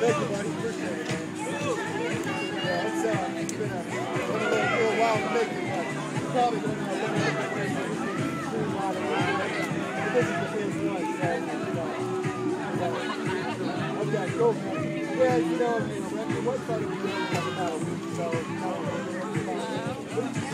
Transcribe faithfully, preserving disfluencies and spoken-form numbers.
Thank you, buddy. Appreciate it, man. Yeah, it's, uh, it's been a, been a little, little while to make it, but it's probably going to be a little bit crazy. It's been a lot of work. This is the first one, so, you know. So, okay, cool, man. Yeah, you know, you know, the website will be on in about a week, so, you know,